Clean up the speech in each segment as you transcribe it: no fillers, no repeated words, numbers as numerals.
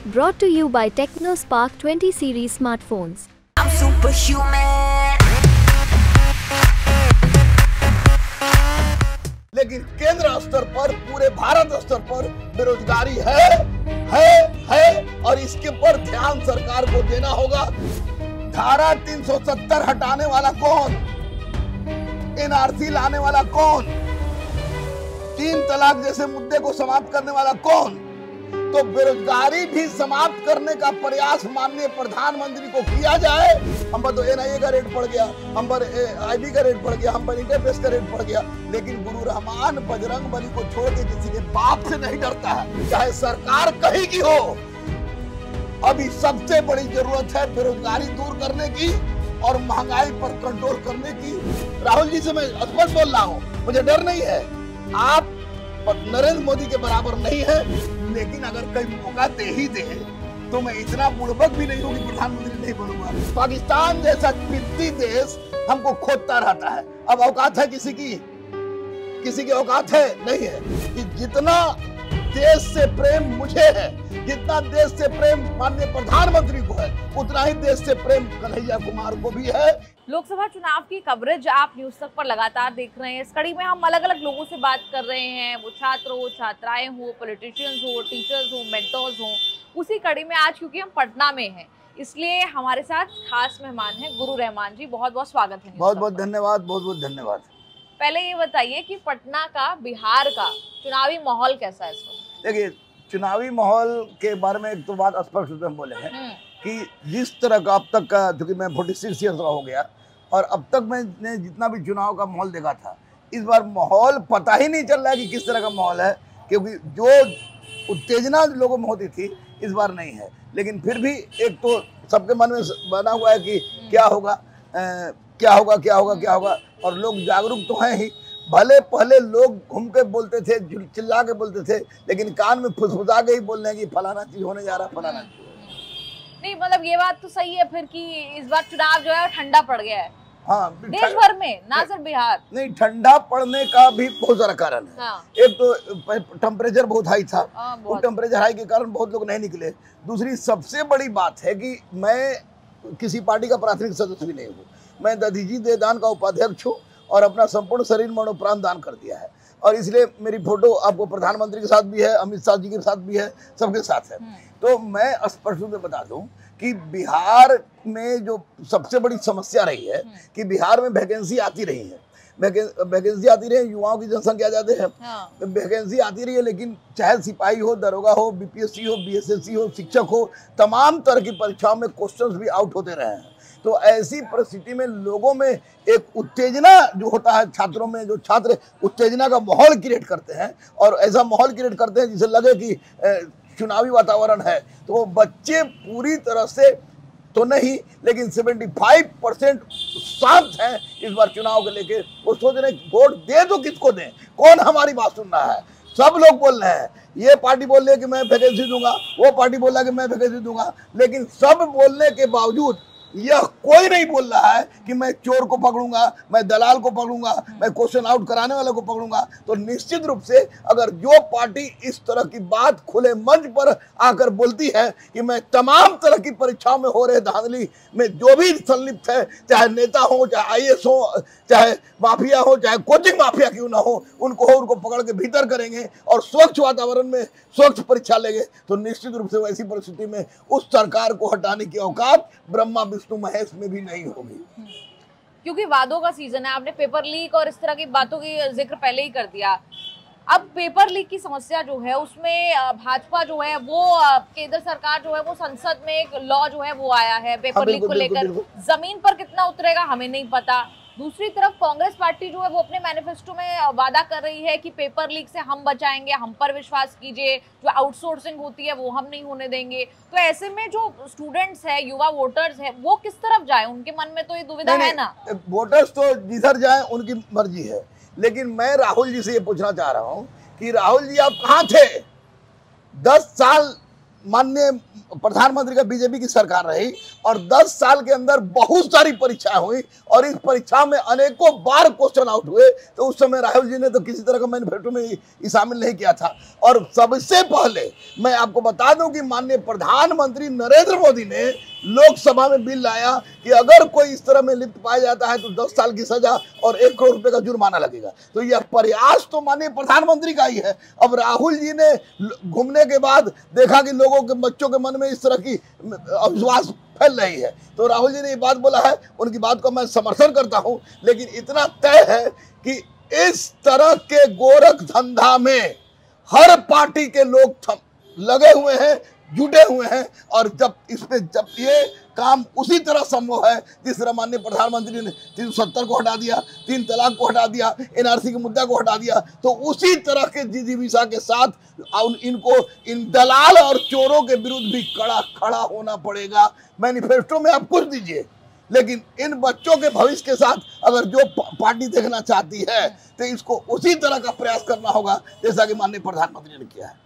Brought to you by TechnoSpark 20 series smartphones. I'm superhuman. लेकिन केंद्र स्तर पर, पूरे भारत स्तर पर बेरोजगारी है और इसके पर ध्यान सरकार को देना होगा। धारा 370 हटाने वाला कौन? एनआरसी लाने वाला कौन? 3 तलाक जैसे मुद्दे को समाप्त करने वाला कौन? तो बेरोजगारी भी समाप्त करने का प्रयास माननीय प्रधानमंत्री को किया जाए। हम पर तो एनआईए का रेट बढ़ गया, हम पर आईबी का रेट बढ़ गया, हम पर इंटरफेस का रेट बढ़ गया, लेकिन गुरु रहमान बजरंगबली को छोड़ के किसी के बाप से नहीं डरता है, चाहे सरकार कहीं की हो। अभी सबसे बड़ी जरूरत है बेरोजगारी दूर करने की और महंगाई पर कंट्रोल करने की। राहुल जी से मैं स्पष्ट बोल रहा हूँ, मुझे डर नहीं है। आप नरेंद्र मोदी के बराबर नहीं है, लेकिन अगर कोई मौका दे ही दे तो मैं इतना बुड़बक भी नहीं हूँ कि प्रधानमंत्री नहीं बनूंगा। पाकिस्तान जैसा पिद्दी देश हमको खोदता रहता है। अब औकात है किसी की औकात है नहीं है कि जितना देश से प्रेम मुझे है, जितना देश से प्रेम माननीय प्रधानमंत्री को है, उतना ही देश से प्रेम कन्हैया कुमार को भी है। लोकसभा चुनाव की कवरेज आप न्यूज़ तक पर लगातार देख रहे हैं। इस कड़ी में हम अलग अलग लोगों से बात कर रहे हैं, वो छात्र हो, छात्राएं हो, पॉलिटिशियंस हो, टीचर्स हो, मेंटर्स हो। उसी कड़ी में आज क्योंकि हम पटना में हैं, इसलिए हमारे साथ खास मेहमान हैं गुरु रहमान जी। बहुत बहुत स्वागत है। बहुत बहुत धन्यवाद, बहुत बहुत धन्यवाद। पहले ये बताइए कि पटना का, बिहार का चुनावी माहौल कैसा है इस वक्त? देखिए, चुनावी माहौल के बारे में एक तो बात स्पष्ट रूप से हम बोले हैं कि जिस तरह का अब तक का, क्योंकि मैं 46 ईयर्स का हो गया और अब तक मैंने जितना भी चुनाव का माहौल देखा था, इस बार माहौल पता ही नहीं चल रहा है कि किस तरह का माहौल है, क्योंकि जो उत्तेजना लोगों में होती थी इस बार नहीं है। लेकिन फिर भी एक तो सबके मन में बना हुआ है कि क्या होगा, क्या होगा, क्या होगा, क्या होगा, और लोग जागरूक तो हैं ही। भले पहले लोग घूम के बोलते थे, चिल्ला के बोलते थे, लेकिन कान में फुसफुसा के ही बोल रहे हैं कि फलाना चीज होने जा रहा, फलाना चीज। नहीं, मतलब ये बात तो सही है फिर कि इस बार चुनाव जो है वो ठंडा पड़ गया है। हाँ, देश भर में, ना सिर्फ बिहार। नहीं, ठंडा पड़ने का भी बहुत सारा कारण है। हाँ। एक तो टेम्परेचर बहुत हाई था, वो टेम्परेचर हाई के कारण बहुत लोग नहीं निकले। दूसरी सबसे बड़ी बात है कि मैं किसी पार्टी का प्राथमिक सदस्य भी नहीं हूँ। मैं दधीजी देदान का उपाध्यक्ष हूँ और अपना संपूर्ण शरीर मन और प्राण दान कर दिया है, और इसलिए मेरी फोटो आपको प्रधानमंत्री के साथ भी है, अमित शाह जी के साथ भी है, सबके साथ है। तो मैं स्पष्ट रूप से बता दूं कि बिहार में जो सबसे बड़ी समस्या रही है कि बिहार में वैकेंसी आती रही है, वैकेंसी आती रही है, युवाओं की जनसंख्या ज़्यादा है। वैकेंसी आती रही है, लेकिन चाहे सिपाही हो, दरोगा हो, बीपीएससी हो, बीएसएससी हो, शिक्षक हो, तमाम तरह की परीक्षाओं में क्वेश्चंस भी आउट होते रहे हैं। तो ऐसी परिस्थिति में लोगों में एक उत्तेजना जो होता है, छात्रों में जो छात्र उत्तेजना का माहौल क्रिएट करते हैं और ऐसा माहौल क्रिएट करते हैं जिसे लगे कि चुनावी वातावरण है, तो वो बच्चे पूरी तरह से तो नहीं, लेकिन 75% शांत हैं इस बार चुनाव को लेके। वो सोच रहे हैं वोट दे तो किसको दें, कौन हमारी बात सुन रहा है। सब लोग बोल रहे हैं, ये पार्टी बोल रही है कि मैं वैकेंसी दूंगा, वो पार्टी बोल रहा है कि मैं वैकेंसी दूंगा, लेकिन सब बोलने के बावजूद यह कोई नहीं बोल रहा है कि मैं चोर को पकड़ूंगा, मैं दलाल को पकड़ूंगा, मैं क्वेश्चन आउट कराने वाले को पकड़ूंगा। तो निश्चित रूप से अगर जो पार्टी इस तरह की बात खुले मंच पर आकर बोलती है कि मैं तमाम तरह की परीक्षाओं में हो रहे धांधली में जो भी संलिप्त है, चाहे नेता हो, चाहे आईएएस हो, चाहे माफिया हो, चाहे कोचिंग माफिया क्यों ना हो, उनको पकड़ के भीतर करेंगे और स्वच्छ वातावरण में स्वच्छ परीक्षा लेंगे, तो निश्चित रूप से वैसी परिस्थिति में उस सरकार को हटाने की औकात ब्रह्मा विष्णु महेश में भी नहीं होगी। क्योंकि वादों का सीजन है। आपने पेपर लीक और इस तरह की बातों की जिक्र पहले ही कर दिया। अब पेपर लीक की समस्या जो है उसमें भाजपा जो है वो, केंद्र सरकार जो है वो, संसद में एक लॉ जो है वो आया है पेपर लीक को लेकर। जमीन पर कितना उतरेगा हमें नहीं पता। दूसरी तरफ कांग्रेस पार्टी जो है वो अपने मैनिफेस्टो में वादा कर रही है कि पेपर लीक से हम बचाएंगे, हम पर विश्वास कीजिए, जो आउटसोर्सिंग होती है वो हम नहीं होने देंगे। तो ऐसे में जो स्टूडेंट्स है, युवा वोटर्स है, वो किस तरफ जाए? उनके मन में तो ये दुविधा है ना। वोटर्स तो जिधर जाए उनकी मर्जी है, लेकिन मैं राहुल जी से ये पूछना चाह रहा हूँ कि राहुल जी आप कहाँ थे? 10 साल माननीय प्रधानमंत्री का बीजेपी की सरकार रही और 10 साल के अंदर बहुत सारी परीक्षाएं हुई और इस परीक्षा में अनेकों बार क्वेश्चन आउट हुए, तो उस समय राहुल जी ने तो किसी तरह का मैनिफेस्टो में ही शामिल नहीं किया था। और सबसे पहले मैं आपको बता दूं कि माननीय प्रधानमंत्री नरेंद्र मोदी ने लोकसभा में बिल लाया कि अगर कोई इस तरह में लिप्त पाया जाता है तो 10 साल की सजा और 1 करोड़ रुपए का जुर्माना लगेगा। तो यह प्रयास तो माननीय प्रधानमंत्री का ही है। अब राहुल जी ने घूमने के बाद देखा कि लोगों के बच्चों के मन में इस तरह की अविश्वास फैल रही है, तो राहुल जी ने ये बात बोला है, उनकी बात को मैं समर्थन करता हूं, लेकिन इतना तय है कि इस तरह के गोरख धंधा में हर पार्टी के लोग लगे हुए हैं, जुटे हुए हैं। और जब ये काम उसी तरह संभव है जिस तरह माननीय प्रधानमंत्री ने 370 को हटा दिया, 3 तलाक को हटा दिया, एनआरसी के मुद्दा को हटा दिया, तो उसी तरह के जिजीविषा के साथ इनको इन दलाल और चोरों के विरुद्ध भी खड़ा होना पड़ेगा। मैनिफेस्टो में आप कुछ दीजिए, लेकिन इन बच्चों के भविष्य के साथ अगर जो पार्टी देखना चाहती है तो इसको उसी तरह का प्रयास करना होगा जैसा कि माननीय प्रधानमंत्री ने किया है।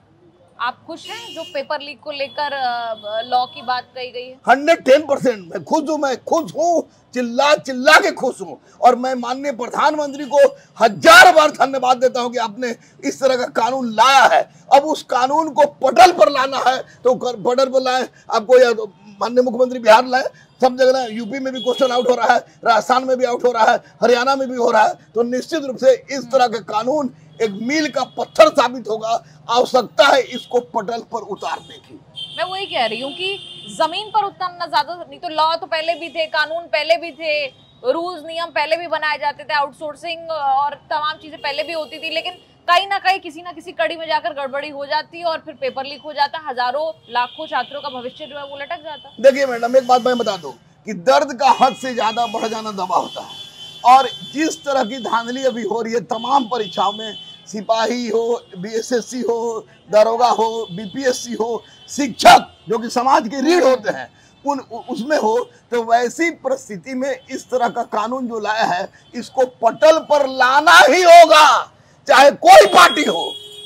आप खुश हैं जो पेपर लीक को लेकर लॉ की बात कही गई है? 110% मैं खुश हूँ, चिल्ला के खुश हूँ। और मैं माननीय प्रधानमंत्री को 1000 बार धन्यवाद देता हूँ कि आपने इस तरह का कानून लाया है। अब उस कानून को पटल पर लाना है तो पटल पर लाए, आपको या तो माननीय मुख्यमंत्री बिहार लाए, सब जगह यूपी में भी क्वेश्चन आउट हो रहा है, राजस्थान में भी आउट हो रहा है, हरियाणा में भी हो रहा है, तो निश्चित रूप से इस तरह के कानून एक मील का पत्थर साबित होगा। आवश्यकता है इसको पटल पर उतारने की। मैं वही कह रही हूँ कि जमीन पर उतारना ज्यादा, नहीं तो लॉ तो पहले भी थे, कानून पहले भी थे, रूल्स नियम पहले भी बनाए जाते थे, आउटसोर्सिंग और तमाम चीजें पहले भी होती थी, लेकिन कहीं ना कहीं किसी ना किसी कड़ी में जाकर गड़बड़ी हो जाती और फिर पेपर लीक हो जाता, हजारों लाखों छात्रों का भविष्य जो है वो लटक जाता। देखिए मैडम, एक बात मैं बता दूं कि दर्द का हद से ज्यादा बढ़ जाना दवा होता है। और जिस तरह की धांधली अभी हो रही है तमाम परीक्षाओं में, सिपाही हो, बीएसएससी हो, दरोगा हो, बीपीएससी हो, शिक्षक जो कि समाज के रीढ़ होते हैं उसमें हो, तो वैसी परिस्थिति में इस तरह का कानून जो लाया है इसको पटल पर लाना ही होगा, चाहे कोई पार्टी हो।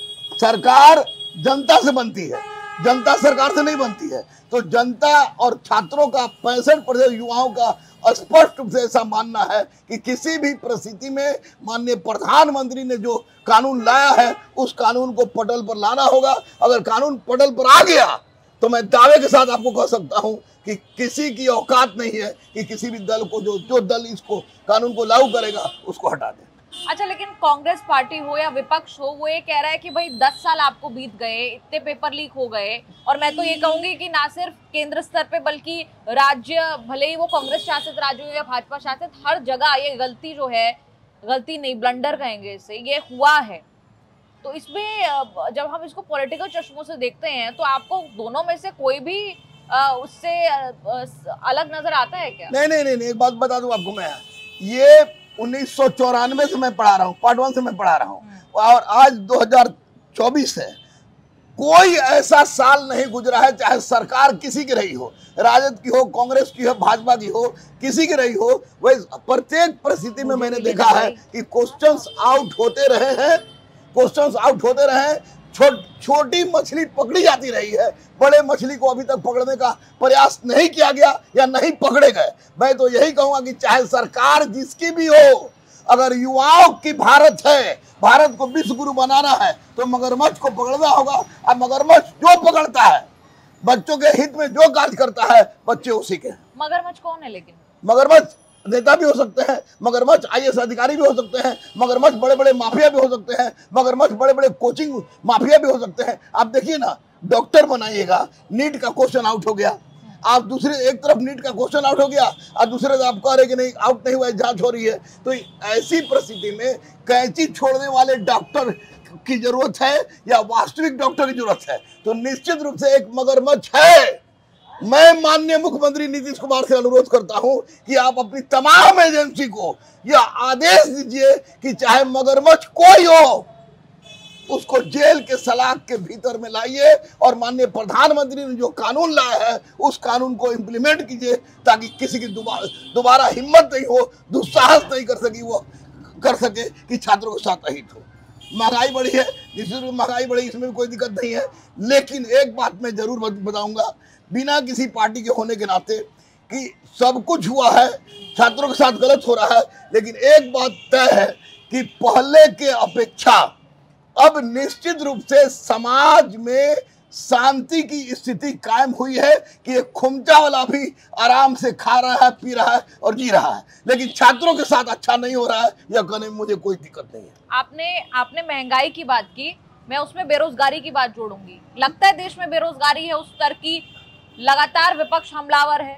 सरकार जनता से बनती है, जनता सरकार से नहीं बनती है। तो जनता और छात्रों का 65% युवाओं का स्पष्ट रूप से ऐसा मानना है कि किसी भी परिस्थिति में माननीय प्रधानमंत्री ने जो कानून लाया है उस कानून को पटल पर लाना होगा। अगर कानून पटल पर आ गया तो मैं दावे के साथ आपको कह सकता हूं कि किसी की औकात नहीं है कि किसी भी दल को जो दल इसको कानून को लागू करेगा उसको हटा दे। अच्छा, लेकिन कांग्रेस पार्टी हो या विपक्ष हो, वो ये कह रहा है कि भाई 10 साल आपको बीत गए, इतने पेपर लीक हो गए, और मैं तो ये कहूंगी कि ना सिर्फ केंद्र स्तर पे बल्कि राज्य, भले ही वो कांग्रेस शासित राज्य हो या भाजपा शासित, हर जगह ये गलती जो है, गलती नहीं ब्लंडर कहेंगे इसे, ये हुआ है। तो इसमें जब हम इसको पॉलिटिकल चश्मों से देखते हैं तो आपको दोनों में से कोई भी उससे अलग नजर आता है क्या? नहीं, एक बात बता दूं आपको, मैं ये 1994 से मैं पढ़ा रहा हूँ, पार्ट 1 से मैं पढ़ा रहा हूँ, और आज 2024 है। कोई ऐसा साल नहीं गुजरा है, चाहे सरकार किसी की रही हो, राजद की हो, कांग्रेस की हो, भाजपा की हो, किसी की रही हो, वह प्रत्येक परिस्थिति में मैंने देखा है कि क्वेश्चंस आउट होते रहे हैं, क्वेश्चंस आउट होते रहे। छोटी मछली पकड़ी जाती रही है, बड़े मछली को अभी तक पकड़ने का प्रयास नहीं किया गया या नहीं पकड़े गए। मैं तो यही कहूंगा कि चाहे सरकार जिसकी भी हो, अगर युवाओं की भारत है, भारत को विश्व गुरु बनाना है, तो मगरमच्छ को पकड़ना होगा। अब मगरमच्छ जो पकड़ता है, बच्चों के हित में जो कार्य करता है, बच्चे उसी के। मगरमच्छ कौन है? लेकिन मगरमच्छ नेता भी हो सकते हैं, मगरमच्छ आईएएस अधिकारी भी हो सकते हैं, मगरमच्छ बड़े बड़े माफिया भी हो सकते हैं, मगरमच्छ बड़े बड़े कोचिंग माफिया भी हो सकते हैं। आप देखिए ना, डॉक्टर बनाइएगा, नीट का क्वेश्चन आउट हो गया, आप दूसरे एक तरफ नीट का क्वेश्चन आउट हो गया और दूसरे तरफ आप कह रहे कि नहीं आउट नहीं हुआ, जांच हो रही है। तो ऐसी परिस्थिति में कैंची छोड़ने वाले डॉक्टर की जरूरत है या वास्तविक डॉक्टर की जरूरत है? तो निश्चित रूप से एक मगरमच्छ है। मैं माननीय मुख्यमंत्री नीतीश कुमार से अनुरोध करता हूं कि आप अपनी तमाम एजेंसी को यह आदेश दीजिए कि चाहे मगरमच्छ कोई हो, उसको जेल के सलाख के भीतर में लाइए और माननीय प्रधानमंत्री ने जो कानून लाया है उस कानून को इम्प्लीमेंट कीजिए, ताकि किसी की दोबारा हिम्मत नहीं हो, दुस्साहस नहीं कर सके कि छात्रों के साथ अहित हो। महंगाई बढ़ी है, निश्चित रूप से महंगाई बढ़ी, इसमें भी कोई दिक्कत नहीं है। लेकिन एक बात मैं जरूर बताऊंगा, बिना किसी पार्टी के होने के नाते, कि सब कुछ हुआ है, छात्रों के साथ गलत हो रहा है, लेकिन एक बात तय है कि पहले के अपेक्षा अब निश्चित रूप से समाज में शांति की स्थिति कायम हुई है कि एक खुमचा वाला भी आराम से खा रहा है, पी रहा है और जी रहा है। लेकिन छात्रों के साथ अच्छा नहीं हो रहा है, यह कहने में मुझे कोई दिक्कत नहीं है। आपने महंगाई की बात की, मैं उसमें बेरोजगारी की बात जोड़ूंगी। लगता है देश में बेरोजगारी है उस स्तर की, लगातार विपक्ष हमलावर है।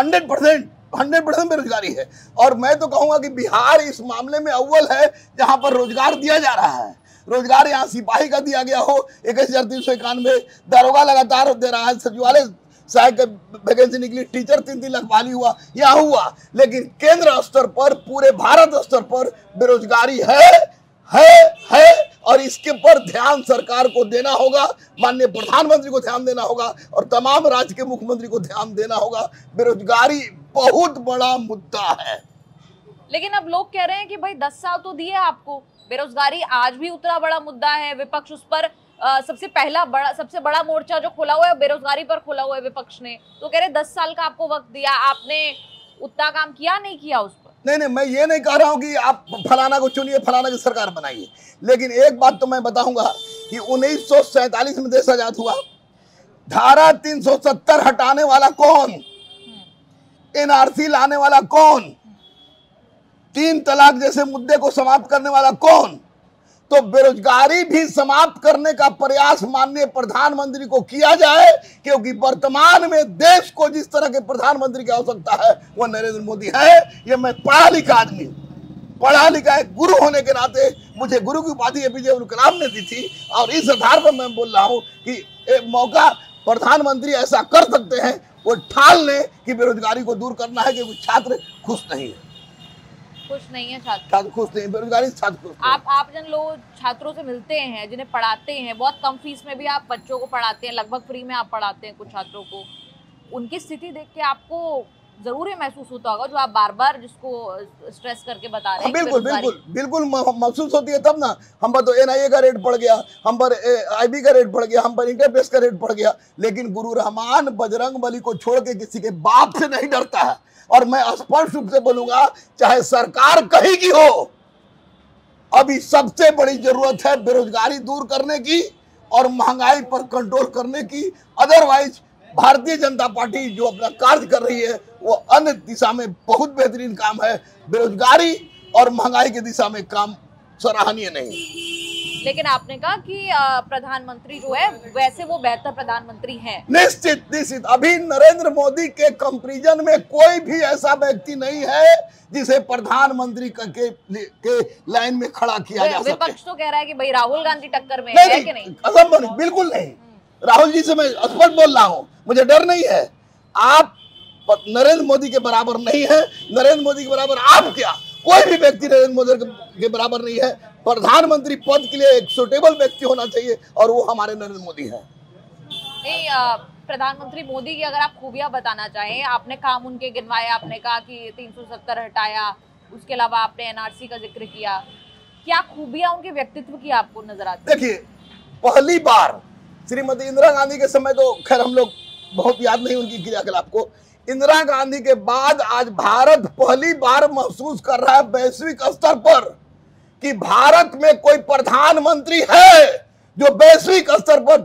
100% बेरोजगारी है। और मैं तो कहूंगा कि बिहार इस मामले में अव्वल है, जहां पर रोजगार दिया जा रहा है। रोजगार यहाँ सिपाही का दिया गया हो 21,391, दारोगा लगातार दे रहा है, सचिवालय सहायक वैकेंसी निकली, टीचर 3-3 लाख बहाली हुआ, यहाँ हुआ। लेकिन केंद्र स्तर पर, पूरे भारत स्तर पर बेरोजगारी है और इसके पर ध्यान सरकार को देना होगा, माननीय प्रधानमंत्री को ध्यान देना होगा और तमाम राज्य के मुख्यमंत्री को ध्यान देना होगा। बेरोजगारी बहुत बड़ा मुद्दा है। लेकिन अब लोग कह रहे हैं कि भाई 10 साल तो दिए आपको, बेरोजगारी आज भी उतना बड़ा मुद्दा है, विपक्ष उस पर सबसे बड़ा मोर्चा जो खोला हुआ है बेरोजगारी पर खोला हुआ है विपक्ष ने, तो कह रहे 10 साल का आपको वक्त दिया, आपने उतना काम किया नहीं किया उस पर। नहीं, मैं ये नहीं कह रहा हूं कि आप फलाना को चुनिए, फलाना की सरकार बनाइए, लेकिन एक बात तो मैं बताऊंगा कि 1947 में देश आजाद हुआ, धारा 370 हटाने वाला कौन, एनआरसी लाने वाला कौन, 3 तलाक जैसे मुद्दे को समाप्त करने वाला कौन। तो बेरोजगारी भी समाप्त करने का प्रयास माननीय प्रधानमंत्री को किया जाए, क्योंकि वर्तमान में देश को जिस तरह के प्रधानमंत्री की आवश्यकता है वह नरेंद्र मोदी है। ये मैं पढ़ा लिखा आदमी, पढ़ा लिखा एक गुरु होने के नाते मुझे गुरु की उपाधि एपीजे अब्दुल कलाम ने दी थी, और इस आधार पर मैं बोल रहा हूं कि एक मौका प्रधानमंत्री ऐसा कर सकते हैं, वो ठान लें कि बेरोजगारी को दूर करना है, क्योंकि छात्र खुश नहीं है, छात्र खुश नहीं, बेरोजगारी छात्र खुश नहीं। आप जिन लोग छात्रों से मिलते हैं, जिन्हें पढ़ाते हैं, बहुत कम फीस में भी आप बच्चों को पढ़ाते हैं, लगभग फ्री में आप पढ़ाते हैं कुछ छात्रों को, उनकी स्थिति देख के आपको जरूर ये महसूस होता होगा जो आप बार बार जिसको स्ट्रेस करके बता रहे हैं। बिल्कुल महसूस होती है। तब ना हम पर तो एनआईए का रेट बढ़ गया, हम पर आईबी का रेट बढ़ गया, हम पर इंटरप्रेस का रेट बढ़ गया, लेकिन गुरु रहमान बजरंगबली को छोड़ के किसी के बाप से नहीं डरता है। और मैं स्पष्ट रूप से बोलूंगा, चाहे सरकार कहीं की हो, अभी सबसे बड़ी जरूरत है बेरोजगारी दूर करने की और महंगाई पर कंट्रोल करने की। अदरवाइज भारतीय जनता पार्टी जो अपना कार्य कर रही है वो अन्य दिशा में बहुत बेहतरीन काम है, बेरोजगारी और महंगाई की दिशा में काम सराहनीय नहीं। लेकिन आपने कहा कि प्रधानमंत्री जो है वैसे वो बेहतर प्रधानमंत्री हैं। निश्चित अभी नरेंद्र मोदी के कंपैरिजन में कोई भी ऐसा व्यक्ति नहीं है जिसे प्रधानमंत्री के लाइन में खड़ा किया जा सके। विपक्ष तो कह रहा है कि भाई राहुल गांधी टक्कर में है कि नहीं? असंभव, बिल्कुल नहीं। राहुल जी से मैं स्पष्ट बोल रहा हूँ, मुझे डर नहीं है। आप नरेंद्र मोदी के बराबर नहीं है, नरेंद्र मोदी के बराबर आप क्या, कोई भी व्यक्ति नरेंद्र मोदी के बराबर नहीं है। प्रधानमंत्री पद के लिए एक सुटेबल व्यक्ति होना चाहिए और वो हमारे नरेंद्र मोदी है। नहीं, प्रधानमंत्री मोदी की अगर आप खूबियां बताना चाहें, आपने काम उनके गिनवाए, आपने कहा कि 370 हटाया, उसके अलावा आपने एनआरसी का जिक्र किया, क्या खूबियां उनके व्यक्तित्व की आपको नजर आती है? देखिए, पहली बार श्रीमती इंदिरा गांधी के समय तो खैर हम लोग बहुत याद नहीं उनकी क्रियाकलाप को, इंदिरा गांधी के बाद आज भारत पहली बार महसूस कर रहा है वैश्विक स्तर पर कि भारत में कोई प्रधानमंत्री है जो वैश्विक स्तर पर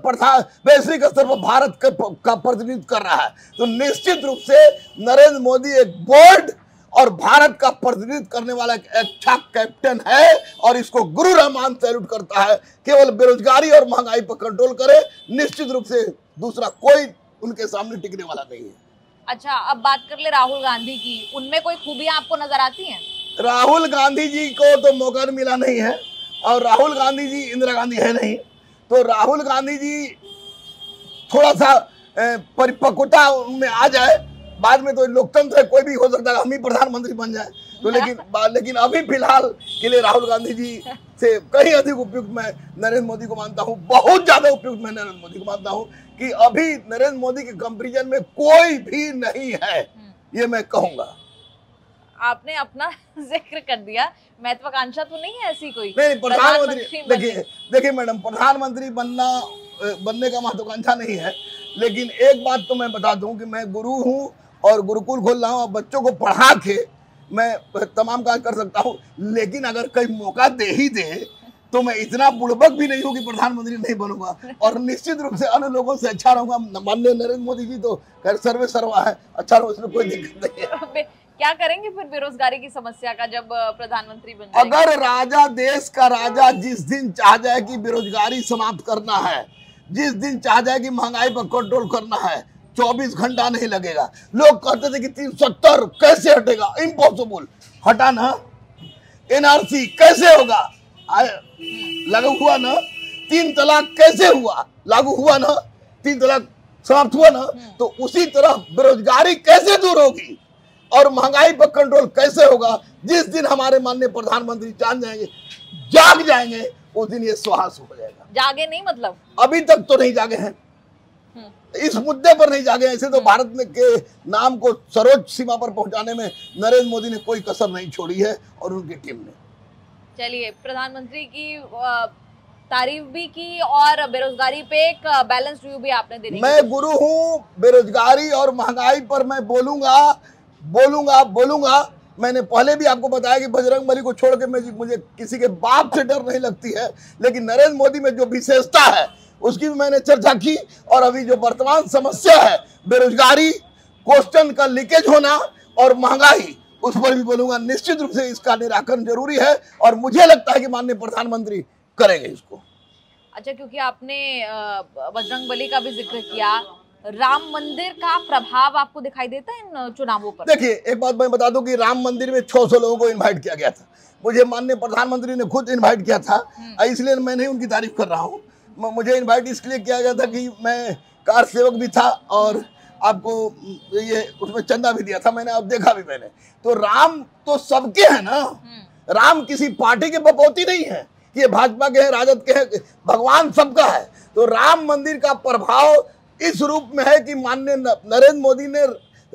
भारत का प्रतिनिधित्व कर रहा है। तो निश्चित रूप से नरेंद्र मोदी एक बोल्ड और भारत का प्रतिनिधित्व करने वाला एक अच्छा कैप्टन है और इसको गुरु रहमान सैल्यूट करता है। केवल बेरोजगारी और महंगाई पर कंट्रोल करे, निश्चित रूप से दूसरा कोई उनके सामने टिकने वाला नहीं है। अच्छा, अब बात कर ले राहुल गांधी की, उनमें कोई खूबियां आपको नजर आती हैं? राहुल गांधी जी को तो मौका मिला नहीं है और राहुल गांधी जी इंदिरा गांधी है नहीं, तो राहुल गांधी जी थोड़ा सा परिपक्वता उनमें आ जाए, बाद में तो लोकतंत्र है, कोई भी हो सकता है, हम ही प्रधानमंत्री बन जाए तो, लेकिन अभी फिलहाल के लिए राहुल गांधी जी से कहीं अधिक उपयुक्त मैं नरेंद्र मोदी को मानता हूं, बहुत ज्यादा उपयुक्त मैं नरेंद्र मोदी को मानता हूं कि अभी नरेंद्र मोदी के कंपैरिजन में कोई भी नहीं है, ये मैं कहूंगा। आपने अपना जिक्र कर दिया, महत्वाकांक्षा तो नहीं है ऐसी कोई? नहीं, प्रधानमंत्री देखिए मैडम, प्रधानमंत्री बनने का महत्वाकांक्षा नहीं है, लेकिन एक बात तो मैं बता दूं कि मैं गुरु हूं और गुरुकुल खोल रहा हूं और बच्चों को पढ़ा के मैं तमाम काम कर सकता हूं, लेकिन अगर कोई मौका दे ही दे तो मैं इतना बुड़बक भी नहीं हूं कि प्रधानमंत्री नहीं बनूंगा, और निश्चित रूप से अन्य लोगों से अच्छा रहूंगा। माननीय नरेंद्र मोदी जी तो खैर सर्वे सर्वा है, अच्छा रहो, उसमें कोई दिक्कत नहीं है। क्या करेंगे फिर बेरोजगारी की समस्या का जब प्रधानमंत्री बन जाएंगे? अगर राजा, देश का राजा जिस दिन चाह जाए कि बेरोजगारी समाप्त करना है, जिस दिन चाह जाए कि महंगाई पर कंट्रोल करना है, 24 घंटा नहीं लगेगा। लोग कहते थे कि 370 कैसे हटेगा, इम्पॉसिबल, हटा ना। एनआरसी कैसे होगा, लागू हुआ ना। 3 तलाक कैसे हुआ, लागू हुआ ना। 3 तलाक समाप्त हुआ ना। तो उसी तरह बेरोजगारी कैसे दूर होगी और महंगाई पर कंट्रोल कैसे होगा, जिस दिन हमारे माननीय प्रधानमंत्री जान जाएंगे, जाग जाएंगे, उस दिन ये सुहास हो जाएगा। जागे नहीं मतलब? अभी तक तो नहीं जागे हैं, इस मुद्दे पर नहीं जागे। ऐसे तो भारत में के नाम को सर्वोच्च सीमा पर पहुंचाने में नरेंद्र मोदी ने कोई कसर नहीं छोड़ी है और उनकी टीम ने। चलिए, प्रधानमंत्री की तारीफ भी की और बेरोजगारी पे एक बैलेंस रिव्यू भी आपने देने की। मैं गुरु हूँ, बेरोजगारी और महंगाई पर मैं बोलूंगा। मैंने पहले भी आपको बताया कि बजरंगबली को छोड़ के मुझे किसी के बाप से डर नहीं लगती है, लेकिन नरेंद्र मोदी में जो विशेषता है उसकी भी मैंने चर्चा की। और अभी जो वर्तमान समस्या है, बेरोजगारी, क्वेश्चन का लीकेज होना और महंगाई, उस पर भी बोलूंगा। निश्चित रूप से इसका निराकरण जरूरी है और मुझे लगता है कि माननीय प्रधानमंत्री करेंगे इसको। अच्छा, क्योंकि आपने बजरंगबली का भी जिक्र किया, राम मंदिर का प्रभाव आपको दिखाई देता है इन चुनावों पर? देखिए, एक बात मैं बता दूं कि राम मंदिर में 600 लोगों को इनवाइट किया गया था। मुझे माननीय प्रधानमंत्री ने खुद इनवाइट किया था, इसलिए मैं नहीं उनकी तारीफ कर रहा हूँ। मुझे इनवाइट इसलिए किया गया था कि मैं कार सेवक भी था और आपको ये उसमें चंदा भी दिया था मैंने, अब देखा भी मैंने। तो राम तो सबके हैं ना, राम किसी पार्टी के बपौती नहीं है, ये भाजपा के हैं, राजद के हैं, भगवान सबका है। तो राम मंदिर का प्रभाव इस रूप में है कि माननीय नरेंद्र मोदी ने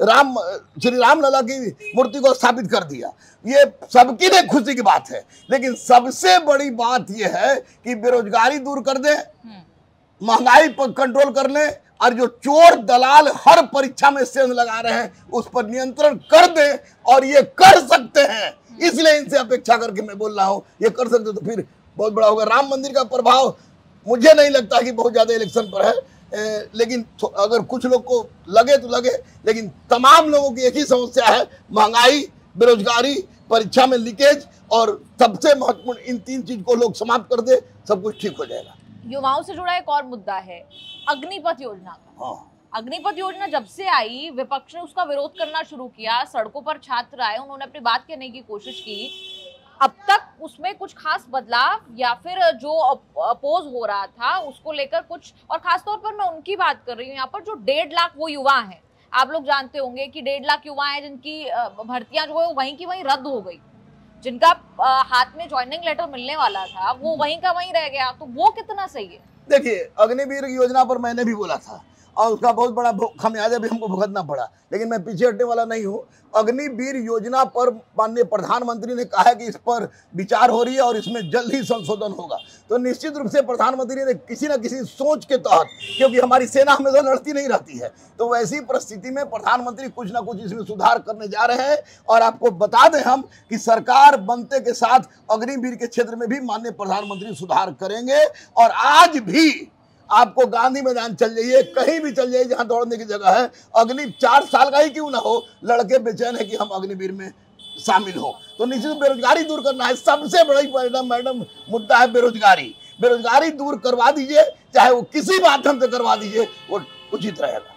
श्री राम लला की मूर्ति को स्थापित कर दिया। ये सबकी लिए खुशी की बात है, लेकिन सबसे बड़ी बात यह है कि बेरोजगारी दूर कर दें, महंगाई पर कंट्रोल कर लें और जो चोर दलाल हर परीक्षा में सेंध लगा रहे हैं उस पर नियंत्रण कर दें, और ये कर सकते हैं। इसलिए इनसे अपेक्षा करके मैं बोल रहा हूं, ये कर सकते तो फिर बहुत बड़ा होगा। राम मंदिर का प्रभाव मुझे नहीं लगता कि बहुत ज्यादा इलेक्शन पर है, लेकिन अगर कुछ लोग को लगे तो लगे, लेकिन तमाम लोगों की एक ही समस्या है, महंगाई, बेरोजगारी, परीक्षा में लीकेज, और सबसे महत्वपूर्ण इन 3 चीज को लोग समाप्त कर दे, सब कुछ ठीक हो जाएगा। युवाओं से जुड़ा एक और मुद्दा है अग्निपथ योजना का। हाँ। अग्निपथ योजना जब से आई, विपक्ष ने उसका विरोध करना शुरू किया, सड़कों पर छात्र आए, उन्होंने अपनी बात कहने की कोशिश की। अब तक उसमें कुछ खास बदलाव या फिर जो अपोज हो रहा था उसको लेकर कुछ, और खासतौर पर मैं उनकी बात कर रही हूँ यहाँ पर जो 1.5 लाख वो युवा हैं। आप लोग जानते होंगे कि 1.5 लाख युवा हैं जिनकी भर्तियां जो है वहीं की वहीं रद्द हो गई, जिनका हाथ में ज्वाइनिंग लेटर मिलने वाला था वो वहीं का वहीं रह गया। तो वो कितना सही है? देखिए, अग्निवीर योजना पर मैंने भी बोला था और उसका बहुत बड़ा खामियाजा भी हमको भुगतना पड़ा, लेकिन मैं पीछे हटने वाला नहीं हूँ। अग्निवीर योजना पर माननीय प्रधानमंत्री ने कहा है कि इस पर विचार हो रही है और इसमें जल्द ही संशोधन होगा। तो निश्चित रूप से प्रधानमंत्री ने किसी न किसी सोच के तहत, क्योंकि हमारी सेना हमेशा लड़ती नहीं रहती है, तो वैसी परिस्थिति में प्रधानमंत्री कुछ ना कुछ इसमें सुधार करने जा रहे हैं। और आपको बता दें हम कि सरकार बनते के साथ अग्निवीर के क्षेत्र में भी माननीय प्रधानमंत्री सुधार करेंगे। और आज भी आपको गांधी मैदान चल जाइए, कहीं भी चल जाइए जहां दौड़ने की जगह है, अग्नि 4 साल का ही क्यों ना हो, लड़के बेचैन है कि हम अग्निवीर में शामिल हो। तो निश्चित बेरोजगारी दूर करना है, सबसे बड़ी मैडम मुद्दा है बेरोजगारी। बेरोजगारी दूर करवा दीजिए, चाहे वो किसी माध्यम से करवा दीजिए, वो उचित रहेगा।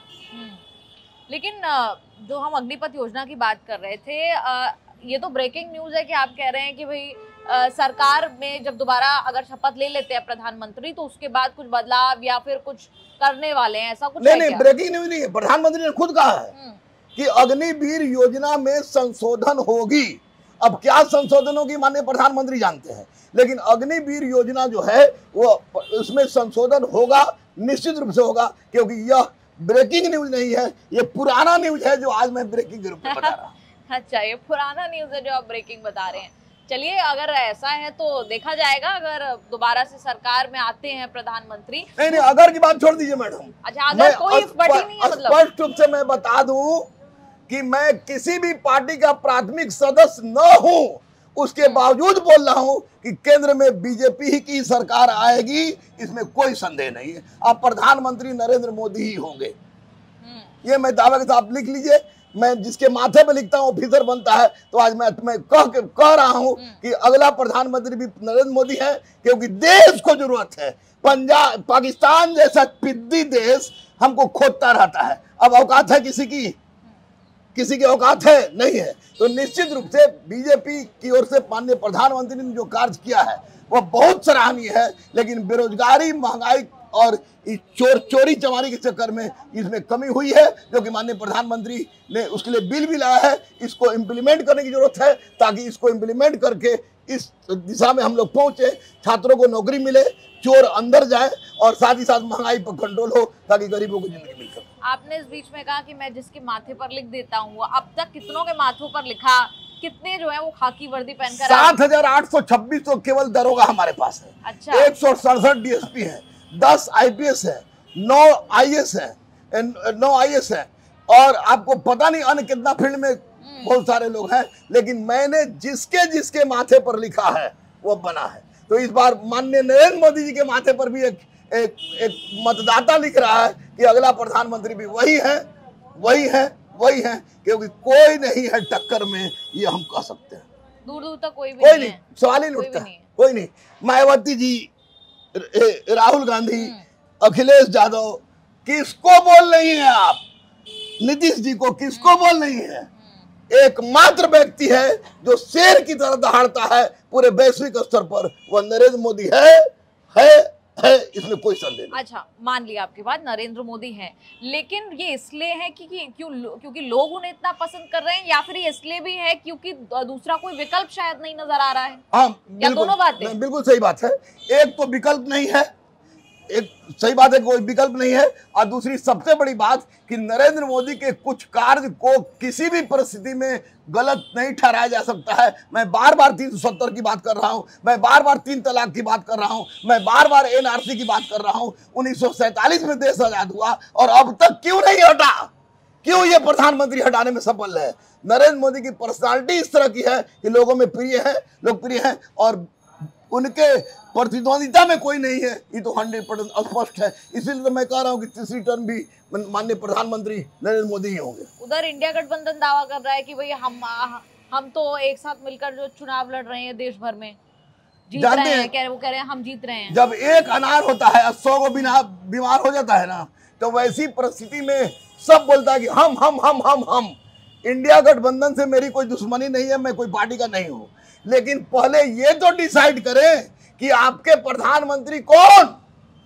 लेकिन जो हम अग्निपथ योजना की बात कर रहे थे, ये तो ब्रेकिंग न्यूज है कि आप कह रहे हैं कि भाई सरकार में जब दोबारा अगर शपथ ले लेते हैं प्रधानमंत्री तो उसके बाद कुछ बदलाव या फिर कुछ करने वाले हैं, ऐसा कुछ? नहीं, ब्रेकिंग न्यूज नहीं है, प्रधानमंत्री ने खुद कहा है कि अग्निवीर योजना में संशोधन होगी। अब क्या संशोधन होगी माननीय प्रधानमंत्री जानते हैं, लेकिन अग्निवीर योजना जो है वो उसमें संशोधन होगा, निश्चित रूप से होगा, क्योंकि यह ब्रेकिंग न्यूज नहीं है, ये पुराना न्यूज है जो आज मैं ब्रेकिंग के रूप में बता रहा हूँ। अच्छा, ये पुराना न्यूज है जो आप ब्रेकिंग बता रहे हैं। चलिए, अगर ऐसा है तो देखा जाएगा, अगर दोबारा से सरकार में आते हैं प्रधानमंत्री। नहीं, अगर की बात छोड़ दीजिए मैडम। अच्छा, अगर कोई बटी नहीं है मतलब। स्पष्ट रूप से मैं बता दूं कि मैं किसी भी पार्टी का प्राथमिक सदस्य न हूं, उसके बावजूद बोल रहा हूं कि केंद्र में बीजेपी ही की सरकार आएगी, इसमें कोई संदेह नहीं है। अब प्रधानमंत्री नरेंद्र मोदी ही होंगे, ये मैं दावे के साथ लिख लीजिए। मैं जिसके माथे पे लिखता हूँ ऑफिसर बनता है, तो आज मैं कह रहा हूँ कि अगला प्रधानमंत्री भी नरेंद्र मोदी है, क्योंकि देश को जरूरत है। पाकिस्तान जैसा पिद्दी देश हमको खोदता रहता है। अब औकात है किसी की औकात है नहीं है, तो निश्चित रूप से बीजेपी की ओर से माननीय प्रधानमंत्री ने जो कार्य किया है वह बहुत सराहनीय है। लेकिन बेरोजगारी, महंगाई और इस चोरी चमारी के चक्कर में इसमें कमी हुई है, जो कि माननीय प्रधानमंत्री ने उसके लिए बिल भी लाया है। इसको इम्प्लीमेंट करने की जरूरत है, ताकि इसको इम्प्लीमेंट करके इस दिशा में हम लोग पहुंचे, छात्रों को नौकरी मिले, चोर अंदर जाए और साथ ही साथ महंगाई पर कंट्रोल हो, ताकि गरीबों को जिंदगी मिल सके। आपने इस बीच में कहा कि मैं जिसके माथे पर लिख देता हूँ, अब तक कितनों के माथों पर लिखा, कितने जो है वो खाकी वर्दी पहनकर? 7,826 तो केवल दरोगा हमारे पास है। अच्छा। 167 डीएसपी है, 10 आईपीएस है, 9 आईएएस है, और आपको पता नहीं अन्य कितना फील्ड में बहुत सारे लोग हैं। लेकिन मैंने जिसके माथे पर लिखा है वो बना है। तो इस बार माननीय नरेंद्र मोदी जी के माथे पर भी एक मतदाता लिख रहा है कि अगला प्रधानमंत्री भी वही है, क्योंकि कोई नहीं है टक्कर में, ये हम कह सकते हैं। दूर तक कोई नहीं, सवाल ही नहीं उठता, कोई नहीं। मायावती जी, राहुल गांधी, अखिलेश यादव, किसको बोल रही हैं आप? नीतीश जी को किसको बोल रही हैं? एकमात्र व्यक्ति है जो शेर की तरह दहाड़ता है पूरे वैश्विक स्तर पर, वह नरेंद्र मोदी है, इसमें कोई संदेह नहीं। अच्छा, मान लिया आपकी बात, नरेंद्र मोदी हैं, लेकिन ये इसलिए है क्योंकि लोग उन्हें इतना पसंद कर रहे हैं, या फिर ये इसलिए भी है क्योंकि दूसरा कोई विकल्प शायद नहीं नजर आ रहा है? हाँ, या दोनों बातें? बिल्कुल सही बात है। एक तो विकल्प नहीं है, एक सही बात है, कोई विकल्प नहीं है। और दूसरी सबसे बड़ी बात कि नरेंद्र मोदी के कुछ कार्य को किसी भी परिस्थिति में गलत नहीं ठहराया जा सकता है। मैं बार बार 370 की बात कर रहा हूं, मैं बार बार 3 तलाक की बात कर रहा हूं, मैं बार बार एनआरसी की बात कर रहा हूं। 1947 में देश आजाद हुआ और अब तक क्यों नहीं हटा? क्यों ये प्रधानमंत्री हटाने में सफल है? नरेंद्र मोदी की पर्सनालिटी इस तरह की है कि लोगों में लोकप्रिय है, और उनके प्रतिद्वंदिता में कोई नहीं है, ये तो 100% स्पष्ट है। इसीलिए तो मैं कह रहा हूँ कि तीसरी टर्म भी माननीय प्रधानमंत्री नरेंद्र मोदी ही होंगे। उधर इंडिया गठबंधन दावा कर रहा है कि भाई हम तो एक साथ मिलकर जो चुनाव लड़ रहे हैं देश भर में, जीत रहे हैं, वो कह रहे हैं हम जीत रहे हैं। जब एक अनार होता है 100 को बीमार हो जाता है ना, तो वैसी परिस्थिति में सब बोलता है कि हम। इंडिया गठबंधन से मेरी कोई दुश्मनी नहीं है, मैं कोई पार्टी का नहीं हूं, लेकिन पहले ये तो डिसाइड करें कि आपके प्रधानमंत्री कौन,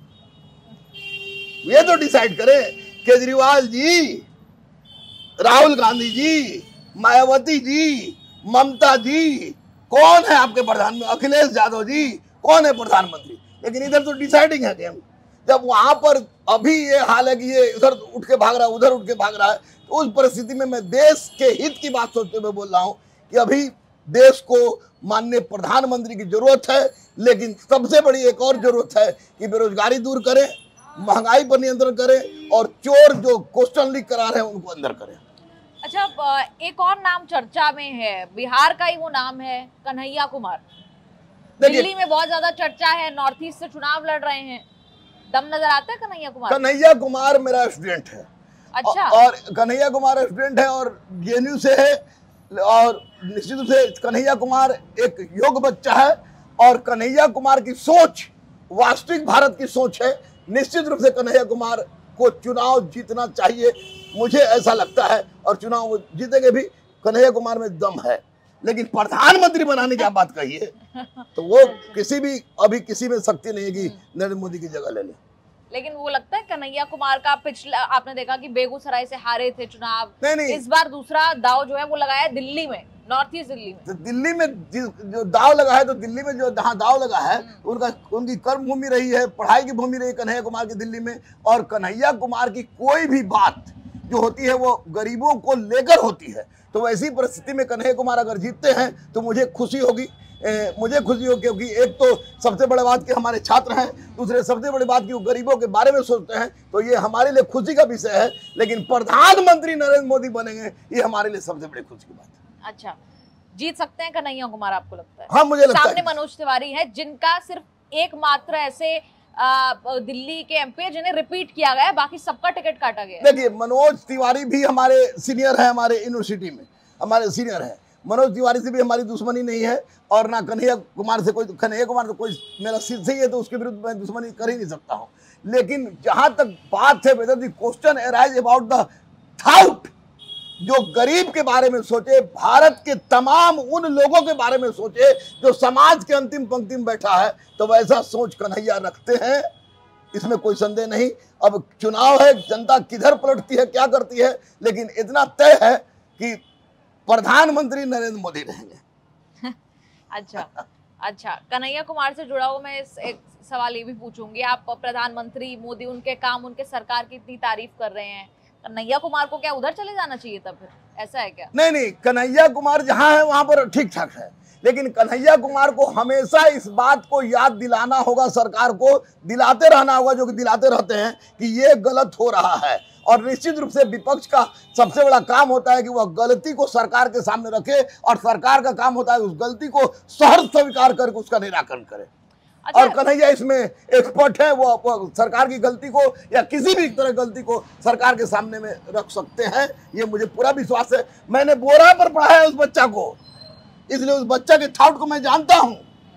ये तो डिसाइड करें। केजरीवाल जी, राहुल गांधी जी, मायावती जी, ममता जी, कौन है आपके प्रधानमंत्री? अखिलेश यादव जी, कौन है प्रधानमंत्री? लेकिन इधर तो डिसाइडिंग है गेम। जब वहां पर अभी ये हाल है कि ये उधर उठ के भाग रहा है, उधर उठ के भाग रहा है, तो उस परिस्थिति में मैं देश के हित की बात सोचते हुए बोल रहा हूं कि अभी देश को माननीय प्रधानमंत्री की जरूरत है। लेकिन सबसे बड़ी एक और जरूरत है कि बेरोजगारी दूर करें, महंगाई पर नियंत्रण करें, और चोर जो क्वेश्चन लीक करा रहे हैं उनको अंदर करें। अच्छा, एक और नाम चर्चा में है, बिहार का ही वो नाम है, कन्हैया कुमार। दिल्ली में बहुत ज्यादा चर्चा है, नॉर्थ ईस्ट से चुनाव लड़ रहे हैं, दम नजर आता है कन्हैया कुमार? कन्हैया कुमार मेरा स्टूडेंट है। अच्छा। और कन्हैया कुमार स्टूडेंट है और जेएनयू से है, और निश्चित रूप से कन्हैया कुमार एक योग्य बच्चा है, और कन्हैया कुमार की सोच वास्तविक भारत की सोच है। निश्चित रूप से कन्हैया कुमार को चुनाव जीतना चाहिए, मुझे ऐसा लगता है, और चुनाव वो जीतेंगे भी। कन्हैया कुमार में दम है, लेकिन प्रधानमंत्री बनाने की आप बात कहिए तो वो किसी में शक्ति नहीं है कि नरेंद्र मोदी की जगह ले ले। लेकिन वो लगता है कन्हैया कुमार का पिछला, आपने देखा कि बेगूसराय से हारे थे चुनाव, नहीं। इस बार दूसरा दाव जो है वो लगाया दिल्ली में, नॉर्थ ईस्ट दिल्ली में। तो दिल्ली में जो दाव लगा है, तो दिल्ली में जो दाव लगा है उनकी कर्म भूमि रही है, पढ़ाई की भूमि रही है कन्हैया कुमार की दिल्ली में। और कन्हैया कुमार की कोई भी बात जो होती है वो गरीबों को लेकर होती है। तो वैसी परिस्थिति में कन्हैया कुमार अगर जीतते हैं तो मुझे खुशी होगी, क्योंकि एक तो सबसे बड़ी बात कि हमारे छात्र हैं, दूसरे सबसे बड़ी बात कि वो गरीबों के बारे में सोचते हैं, तो ये हमारे लिए खुशी का विषय है। लेकिन प्रधानमंत्री नरेंद्र मोदी बनेंगे, ये हमारे लिए सबसे बड़ी खुशी की बात है। अच्छा, जीत सकते हैं कन्हैया कुमार, आपको लगता है? हाँ, मुझे लगता है। सामने मनोज तिवारी है, जिनका सिर्फ एकमात्र ऐसे दिल्ली के एमपी है जिन्हें रिपीट किया गया है, बाकी सबका टिकट काटा गया है। देखिए, मनोज तिवारी भी हमारे सीनियर है, हमारे यूनिवर्सिटी में हमारे सीनियर है। मनोज तिवारी से भी हमारी दुश्मनी नहीं है, और ना कन्हैया कुमार से कोई मेरा सिर से ही है, तो उसके विरुद्ध मैं दुश्मनी कर ही नहीं सकता हूँ। लेकिन जहां तक बात है, whether the question arise about the thought, जो गरीब के बारे में सोचे, भारत के तमाम उन लोगों के बारे में सोचे जो समाज के अंतिम पंक्ति में बैठा है, तो वैसा सोच कन्हैया रखते हैं, इसमें कोई संदेह नहीं। अब चुनाव है, जनता किधर पलटती है, क्या करती है, लेकिन इतना तय है कि प्रधानमंत्री नरेंद्र मोदी रहेंगे। अच्छा, कन्हैया कुमार से जुड़ा हुआ मैं एक सवाल ये भी पूछूंगी। आप प्रधानमंत्री मोदी, उनके काम, उनके सरकार की इतनी तारीफ कर रहे हैं, कन्हैया कुमार को क्या उधर चले जाना चाहिए था फिर? ऐसा है क्या? नहीं, कन्हैया कुमार जहां है वहां पर ठीक ठाक है, लेकिन कन्हैया कुमार को हमेशा इस बात को याद दिलाना होगा, सरकार को दिलाते रहना होगा, जो कि दिलाते रहते हैं, कि ये गलत हो रहा है। और निश्चित रूप से विपक्ष का सबसे बड़ा काम होता है कि वह गलती को सरकार के सामने रखे, और सरकार का काम होता है उस गलती को सहर्ष स्वीकार करके उसका निराकरण करे। अच्छा, और कन्हैया इसमें एक्सपर्ट है, वो सरकार की गलती को या किसी भी तरह गलती को सरकार के सामने में रख सकते हैं, ये मुझे पूरा विश्वास है। मैंने बोरा पर पढ़ा है उस बच्चा को, इसलिए उस बच्चा के थाउट को मैं जानता हूं।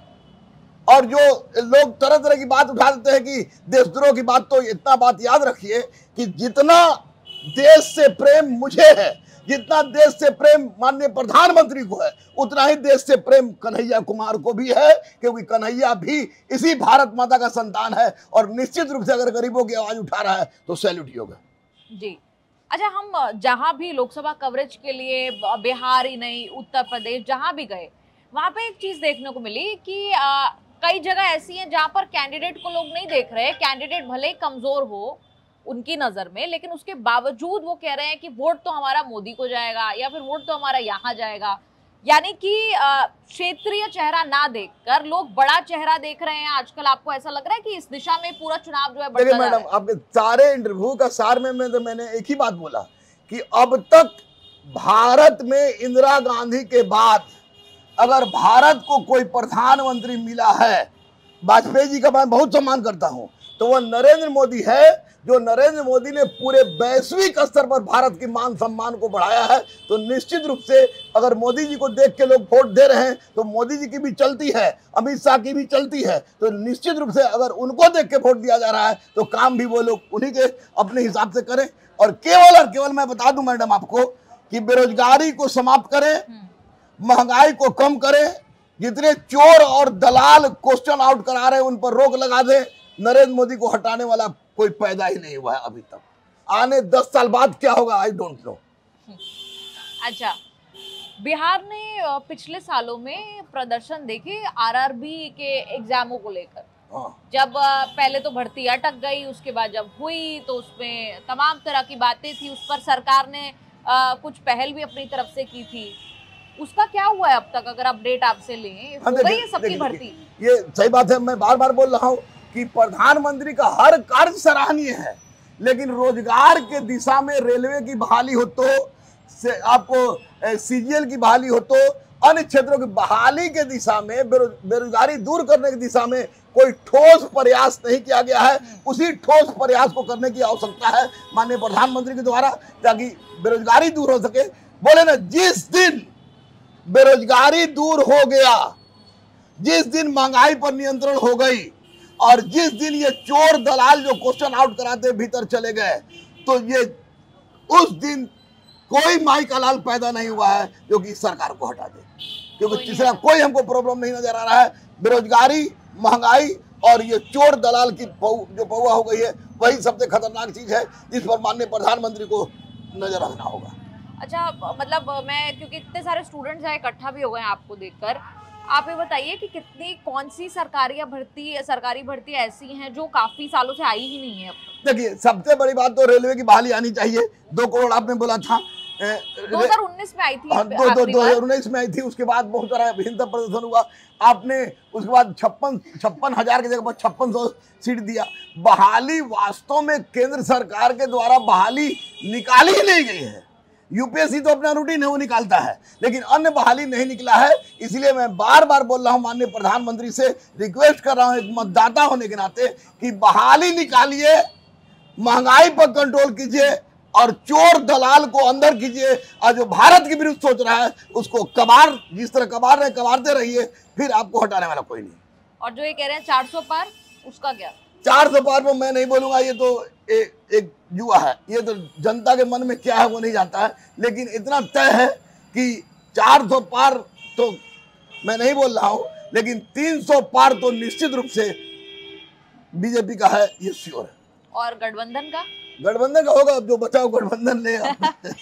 और जो लोग तरह तरह की बात उठा देते हैं कि देशद्रोह की बात, तो इतना बात याद रखिए कि जितना देश से प्रेम मुझे है, जितना देश से प्रेम माननीय प्रधानमंत्री को है, उतना ही देश से प्रेम कन्हैया कुमार को भी है, क्योंकि कन्हैया भी इसी भारत माता का संतान है। और निश्चित रूप से अगर गरीबों की आवाज उठा रहा है तो सैल्यूट योगा जी। अच्छा, हम जहां भी लोकसभा कवरेज के लिए बिहार ही नहीं, उत्तर प्रदेश जहां भी गए, वहां पे एक चीज देखने को मिली कि कई जगह ऐसी हैं जहां पर कैंडिडेट को लोग नहीं देख रहे। कैंडिडेट भले ही कमजोर हो उनकी नजर में, लेकिन उसके बावजूद वो कह रहे हैं कि वोट तो हमारा मोदी को जाएगा, या फिर वोट तो हमारा यहाँ जाएगा। यानी कि क्षेत्रीय चेहरा ना देखकर लोग बड़ा चेहरा देख रहे हैं आजकल। आपको ऐसा लग रहा है कि इस दिशा में पूरा चुनाव जो है बढ़ता जा रहा है? मैडम, आपके सारे इंटरव्यू का सार में मैंने एक ही बात बोला कि अब तक भारत में इंदिरा गांधी के बाद अगर भारत को कोई प्रधानमंत्री मिला है, वाजपेयी जी का मैं बहुत सम्मान करता हूं, तो वह नरेंद्र मोदी है। जो नरेंद्र मोदी ने पूरे वैश्विक स्तर पर भारत की मान सम्मान को बढ़ाया है। तो निश्चित रूप से अगर मोदी जी को देख के लोग वोट दे रहे हैं, तो मोदी जी की भी चलती है, अमित शाह की भी चलती है। तो निश्चित रूप से अगर उनको देख के वोट दिया जा रहा है, तो काम भी वो लोग उन्हीं के अपने हिसाब से करें। और केवल मैं बता दूं मैडम आपको कि बेरोजगारी को समाप्त करें, महंगाई को कम करें, जितने चोर और दलाल क्वेश्चन आउट करा रहे हैं उन पर रोक लगा दें। नरेंद्र मोदी को हटाने वाला कोई पैदा ही नहीं हुआ है अभी तक। आने 10 साल बाद क्या होगा, आई डोंट नो। अच्छा, बिहार ने पिछले सालों में प्रदर्शन देखे आरआरबी के एग्जामों को लेकर। जब पहले तो भर्ती अटक गई, उसके बाद जब हुई तो उसमें तमाम तरह की बातें थी, उस पर सरकार ने कुछ पहल भी अपनी तरफ से की थी। उसका क्या हुआ है अब तक, अगर अपडेट आपसे लें? हो गई है सबकी भर्ती? ये सही बात है, मैं बार बार बोल रहा हूँ कि प्रधानमंत्री का हर कार्य सराहनीय है, लेकिन रोजगार के दिशा में रेलवे की बहाली हो तो, आपको सीजीएल की बहाली हो तो, अन्य क्षेत्रों की बहाली के दिशा में, बेरोजगारी दूर करने की दिशा में कोई ठोस प्रयास नहीं किया गया है। उसी ठोस प्रयास को करने की आवश्यकता है माननीय प्रधानमंत्री के द्वारा, ताकि बेरोजगारी दूर हो सके। बोले ना, जिस दिन बेरोजगारी दूर हो गया, जिस दिन महंगाई पर नियंत्रण हो गई, और जिस दिन ये चोर दलाल जो क्वेश्चन आउट कराते भीतर चले गए, तो ये उस दिन कोई माई का लाल पैदा नहीं हुआ है जो कि सरकार को हटा दे, क्योंकि तीसरा कोई हमको प्रॉब्लम नहीं नजर आ रहा है। बेरोजगारी, महंगाई और ये चोर दलाल की जो पौआ हो गई है, वही सबसे खतरनाक चीज है जिस पर माननीय प्रधानमंत्री को नजर रखना होगा। अच्छा, मतलब मैं, क्योंकि इतने सारे स्टूडेंट्स यहाँ इकट्ठा भी हो गए आपको देखकर, आप ये बताइए कि कितनी कौन सी सरकारी भर्ती ऐसी हैं जो काफी सालों से आई ही नहीं है अब तक? देखिए, सबसे बड़ी बात तो रेलवे की बहाली आनी चाहिए। 2 करोड़ आपने बोला था, 2019 में आई थी। 2019 में आई थी। उसके बाद बहुत सारा हिंसा प्रदर्शन हुआ। आपने उसके बाद 56,000 की जगह पर 5600 सीट दिया। बहाली वास्तव में केंद्र सरकार के द्वारा बहाली निकाली ही नहीं गई है। यूपीएससी तो अपना रूटीन है वो निकालता है, लेकिन अन्य बहाली नहीं निकला है। इसलिए मैं बार बार बोल रहा हूं, माननीय प्रधानमंत्री से रिक्वेस्ट कर रहा हूं एक मतदाता होने के नाते कि बहाली निकालिए, महंगाई पर कंट्रोल कीजिए और चोर दलाल को अंदर कीजिए। और जो भारत के विरुद्ध सोच रहा है उसको कबार, जिस तरह कबार रहे कबारते रहिए, फिर आपको हटाने वाला कोई नहीं। और जो ये कह रहे हैं 400 पार, उसका क्या? 400 पार में मैं नहीं बोलूंगा, ये तो एक जुआ है। ये तो जनता के मन में क्या है वो नहीं जानता है, लेकिन इतना तय है कि 400 पार तो मैं नहीं बोल रहा हूं, लेकिन 300 पार तो निश्चित रूप से बीजेपी का है, ये श्योर है। और गठबंधन का? गठबंधन का होगा, अब जो बचा गठबंधन लेगा।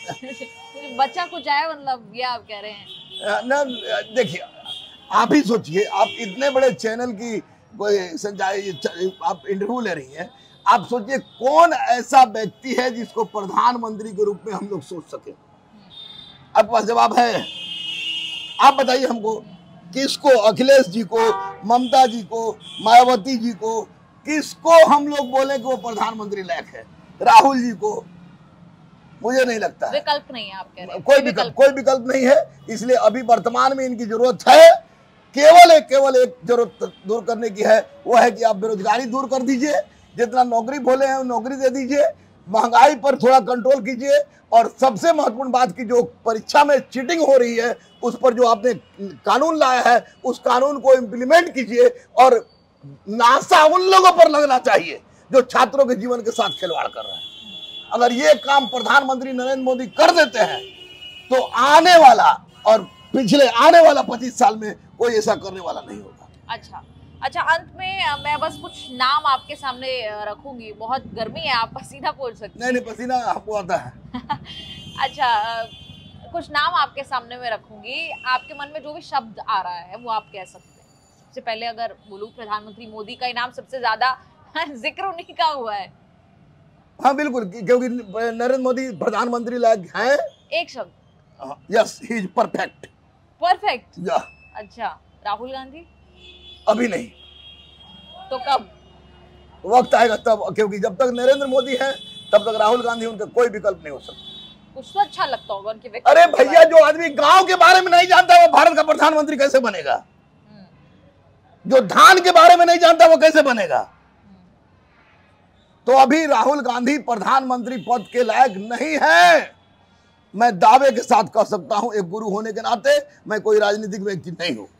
बच्चा कुछ आया, मतलब ये आप कह रहे हैं ना? देखिए, आप ही सोचिए, आप इतने बड़े चैनल की कोई आप इंटरव्यू ले रही हैं, आप सोचिए कौन ऐसा व्यक्ति है जिसको प्रधानमंत्री के रूप में हम लोग सोच सके? आपके पास जवाब है? आप बताइए हमको, किसको, अखिलेश जी को, ममता जी को, मायावती जी को, किसको हम लोग बोले कि वो प्रधानमंत्री लायक है? राहुल जी को? मुझे नहीं लगता है। विकल्प नहीं है, आप कह रहे हैं कोई विकल्प नहीं है। इसलिए अभी वर्तमान में इनकी जरूरत है, केवल एक जरूरत दूर करने की है, वो है कि आप बेरोजगारी दूर कर दीजिए, जितना नौकरी बोले हैं नौकरी दे दीजिए, महंगाई पर थोड़ा कंट्रोल कीजिए, और सबसे महत्वपूर्ण बात की जो परीक्षा में चीटिंग हो रही है उस पर जो आपने कानून लाया है उस कानून को इम्प्लीमेंट कीजिए, और नासा उन लोगों पर लगना चाहिए जो छात्रों के जीवन के साथ खिलवाड़ कर रहे हैं। अगर ये काम प्रधानमंत्री नरेंद्र मोदी कर देते हैं तो आने वाला 25 साल में कोई ऐसा करने वाला नहीं होगा। अच्छा, अंत में मैं बस कुछ नाम आपके सामने रखूंगी। बहुत गर्मी है, आप पसीना पोंछ सकते हैं। नहीं, पसीना हमको आता है। अच्छा, कुछ नाम आपके सामने में रखूंगी, आपके मन में जो भी शब्द आ रहा है वो आप कह सकते हैं। सबसे पहले अगर बोलूं, प्रधानमंत्री मोदी का नाम सबसे ज्यादा जिक्र उन्हीं का हुआ है। हाँ बिल्कुल, क्योंकि नरेंद्र मोदी प्रधानमंत्री लायक हैं। एक शब्द? Yes, he is perfect. Perfect? अच्छा, राहुल गांधी? अभी नहीं, तो कब? वक्त आएगा तब, क्योंकि जब तक नरेंद्र मोदी हैं तब तक राहुल गांधी उनका कोई विकल्प नहीं हो सकता। कुछ तो अच्छा लगता होगा उनके व्यक्तित्व। अरे भैया, जो आदमी गांव के बारे में नहीं जानता वो भारत का प्रधानमंत्री कैसे बनेगा? जो धान के बारे में नहीं जानता वो कैसे बनेगा? तो अभी राहुल गांधी प्रधानमंत्री पद के लायक नहीं है। मैं दावे के साथ कह सकता हूं, एक गुरु होने के नाते, मैं कोई राजनीतिक व्यक्ति नहीं हूं।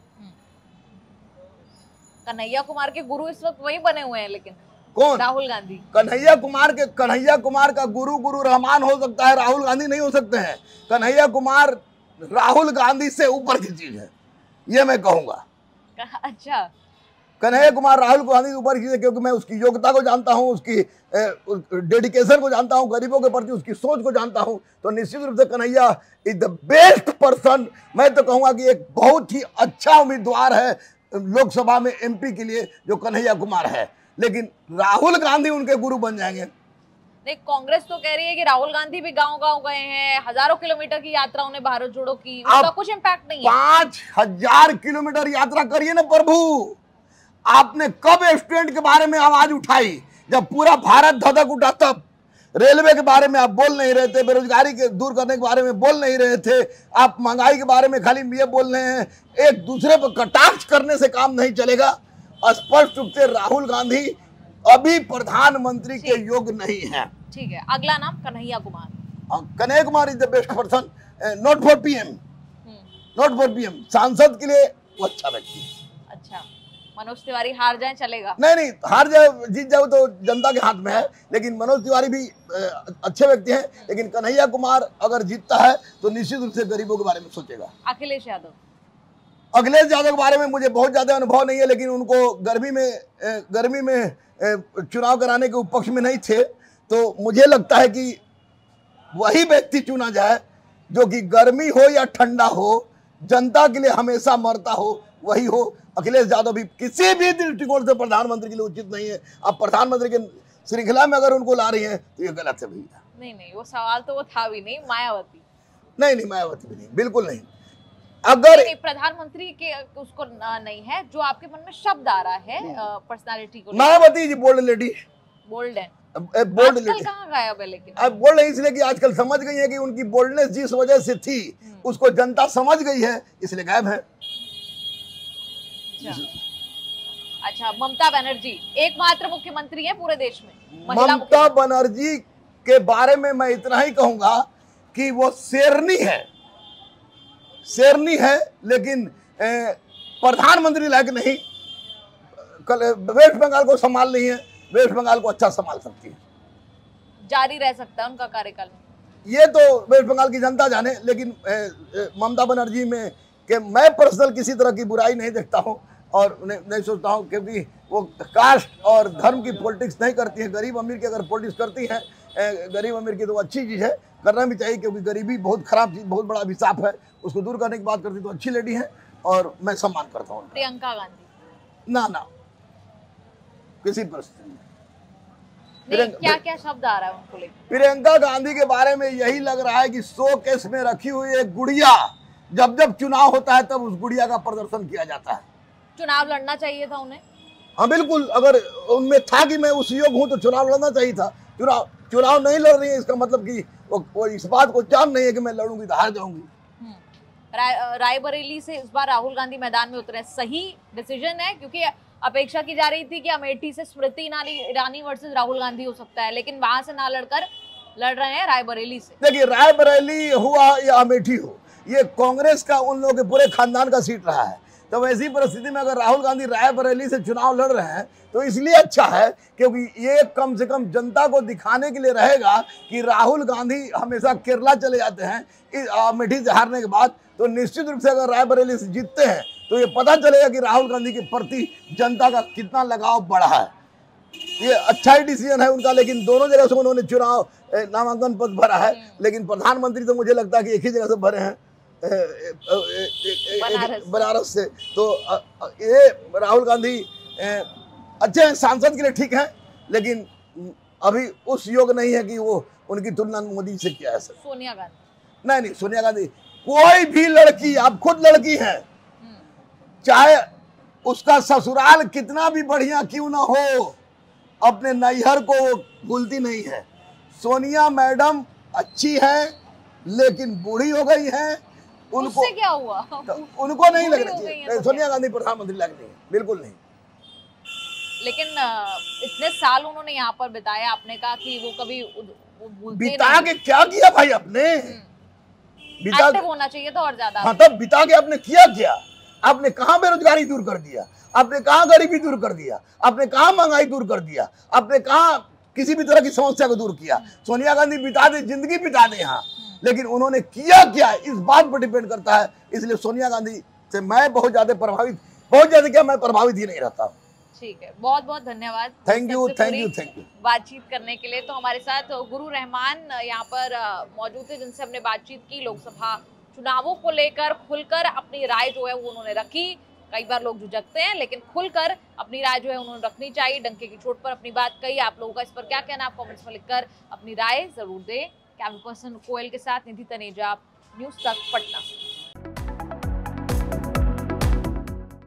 कन्हैया कुमार के गुरु इस वक्त वही बने हुए हैं, लेकिन कौन? राहुल गांधी। कन्हैया कुमार का गुरु रहमान हो सकता है, राहुल गांधी नहीं हो सकते हैं। कन्हैया कुमार राहुल गांधी से ऊपर की चीज है, ये मैं कहूंगा। अच्छा, कन्हैया कुमार राहुल गांधी से ऊपर की चीज है, क्योंकि मैं उसकी योग्यता को जानता हूं, उसकी डेडिकेशन को जानता हूं, गरीबों के प्रति उसकी सोच को जानता हूं। तो निश्चित रूप से Kanhaiya is the best person. मैं तो कहूंगा कि एक बहुत ही अच्छा उम्मीदवार है लोकसभा में एमपी के लिए, जो कन्हैया कुमार है। लेकिन राहुल गांधी उनके गुरु बन जाएंगे? नहीं, कांग्रेस तो कह रही है कि राहुल गांधी भी गांव-गांव गए हैं, हजारों किलोमीटर की यात्रा उन्हें भारत जोड़ो की, उसका कुछ इम्पैक्ट नहीं है। 5000 किलोमीटर यात्रा करिए ना प्रभु। आपने कब स्टूडेंट के बारे में आवाज उठाई? जब पूरा भारत धधक उठा तब। रेलवे के बारे में आप बोल नहीं रहे थे, बेरोजगारी के दूर करने के बारे में बोल नहीं रहे थे, आप महंगाई के बारे में खाली ये बोल रहे हैं। एक दूसरे पर कटाक्ष करने से काम नहीं चलेगा। स्पष्ट रूप से राहुल गांधी अभी प्रधानमंत्री के योग्य नहीं है। ठीक है, अगला नाम Kanhaiya Kumar. Kanhaiya Kumar is the best person, not for PM, not for PM. सांसद के लिए वो अच्छा व्यक्ति है। अच्छा, मनोज तिवारी हार जाए चलेगा? नहीं, हार जाए जीत जाए तो जनता के हाथ में है, लेकिन मनोज तिवारी भी अच्छे व्यक्ति हैं। लेकिन कन्हैया कुमार अगर जीतता है तो निश्चित रूप से गरीबों के बारे में सोचेगा। अखिलेश यादव के बारे में मुझे बहुत ज्यादा अनुभव नहीं है, लेकिन उनको गर्मी में चुनाव कराने के पक्ष में नहीं थे, तो मुझे लगता है कि वही व्यक्ति चुना जाए जो कि गर्मी हो या ठंडा हो, जनता के लिए हमेशा मरता हो, वही हो। अखिलेश यादव भी किसी भी दृष्टिकोण से प्रधानमंत्री के लिए उचित नहीं है। अब प्रधानमंत्री के श्रृंखला में अगर उनको ला रही है तो ये गलत है भैया। नहीं, वो सवाल तो वो था भी नहीं। मायावती नहीं, मायावती भी नहीं, बिल्कुल नहीं। अगर नहीं, प्रधानमंत्री के उसको नहीं है, जो आपके मन में शब्द आ रहा है पर्सनालिटी को, Mayawati ji bold lady, bold है। बोल्ड लेडी कहाँ गायब है? लेकिन अब बोल रहे इसलिए कि आजकल समझ गई है कि उनकी बोल्डनेस जिस वजह से थी उसको जनता समझ गई है, इसलिए गायब है। अच्छा, ममता बनर्जी एकमात्र मुख्यमंत्री है पूरे देश में, महिला ममता बनर्जी के बारे में मैं इतना ही कहूंगा कि वो शेरनी है लेकिन प्रधानमंत्री लायक नहीं। वेस्ट बंगाल को संभाल नहीं है, वेस्ट बंगाल को अच्छा संभाल सकती है, जारी रह सकता है उनका कार्यकाल। ये तो वेस्ट बंगाल की जनता जाने। लेकिन ममता बनर्जी में कि मैं पर्सनल किसी तरह की बुराई नहीं देखता हूँ और नहीं सोचता हूँ, क्योंकि वो कास्ट और धर्म की पॉलिटिक्स नहीं करती है। गरीब अमीर की अगर पॉलिटिक्स करती है, गरीब अमीर की तो अच्छी चीज़ है, करना भी चाहिए, क्योंकि गरीबी बहुत खराब चीज़, बहुत बड़ा अभिशाप है। उसको दूर करने की बात करती तो अच्छी लेडी है और मैं सम्मान करता हूँ। प्रियंका गांधी ना किसी परिस्थिति में क्या क्या शब्द आ रहा है उनको लेकर? प्रियंका गांधी के बारे में यही लग रहा है कि शोकेस में रखी हुई एक गुड़िया, जब जब चुनाव होता है तब उस गुड़िया का प्रदर्शन किया जाता है। चुनाव लड़ना चाहिए था उन्हें। हाँ बिल्कुल, अगर उनमें था कि मैं उस योग हूँ तो चुनाव लड़ना चाहिए था। चुनाव नहीं लड़ रही है, इसका मतलब कि वो इस बात को जान नहीं है कि मैं लड़ूंगी तो हार जाऊंगी। रायबरेली से इस बार राहुल गांधी मैदान में उतरे, सही डिसीजन है? क्योंकि अपेक्षा की जा रही थी कि अमेठी से स्मृति ईरानी वर्सेस राहुल गांधी हो सकता है, लेकिन वहां से ना लड़कर लड़ रहे हैं रायबरेली से। देखिए, रायबरेली हुआ या अमेठी हो, ये कांग्रेस का उन लोगों के पूरे खानदान का सीट रहा है। तो वैसी परिस्थिति में अगर राहुल गांधी रायबरेली से चुनाव लड़ रहे हैं तो इसलिए अच्छा है, क्योंकि ये कम से कम जनता को दिखाने के लिए रहेगा कि राहुल गांधी हमेशा केरला चले जाते हैं अमेठी से हारने के बाद। तो निश्चित रूप से अगर रायबरेली से जीतते हैं तो ये पता चलेगा कि राहुल गांधी के प्रति जनता का कितना लगाव बढ़ा है। ये अच्छा ही डिसीजन है उनका। लेकिन दोनों जगह से उन्होंने चुनाव नामांकन पत्र भरा है, लेकिन प्रधानमंत्री तो मुझे लगता है कि एक ही जगह से भरे हैं, बनारस से। तो ये राहुल गांधी अच्छे हैं, सांसद के लिए ठीक है, लेकिन अभी उस योग नहीं है कि वो उनकी तुलना मोदी से किया है। सोनिया गांधी नहीं, सोनिया गांधी, कोई भी लड़की, आप खुद लड़की हैं, चाहे उसका ससुराल कितना भी बढ़िया क्यों ना हो, अपने नैहर को भूलती नहीं है। सोनिया मैडम अच्छी है लेकिन बूढ़ी हो गई है। उनको उससे क्या हुआ? उनको नहीं लगना चाहिए। सोनिया गांधी प्रधानमंत्री लग नहीं है, बिल्कुल नहीं। लेकिन इतने साल उन्होंने यहाँ पर बिताया, आपने कहा कि वो कभी बिता के क्या किया भाई आपने? एक्टिव होना चाहिए था और ज्यादा। हाँ, तब बिता के आपने किया क्या? आपने कहाँ बेरोजगारी दूर कर दिया? आपने कहाँ गरीबी दूर कर दिया? आपने कहाँ महंगाई दूर कर दिया? आपने कहाँ किसी भी तरह की समस्या को दूर किया? सोनिया गांधी बिता दे, जिंदगी बिता दे यहाँ, लेकिन उन्होंने किया क्या इस बात पर डिपेंड करता है। इसलिए सोनिया गांधी से मैं बहुत ज्यादा क्या, मैं प्रभावित ही नहीं रहता। ठीक है, बहुत बहुत धन्यवाद। थैंक यू बातचीत करने के लिए। तो हमारे साथ गुरु रहमान यहाँ पर मौजूद थे, जिनसे हमने बातचीत की। लोकसभा चुनावों को लेकर खुलकर अपनी राय जो है वो उन्होंने रखी। कई बार लोग झुझकते हैं, लेकिन खुलकर अपनी राय जो है उन्होंने रखनी चाहिए। डंके की चोट पर अपनी बात कही। आप लोगों का इस पर क्या कहना, आप कमेंट्स में लिखकर अपनी राय जरूर दें। कैमरा पर्सन कोयल के साथ निधि तनेजा, न्यूज़ तक, पटना।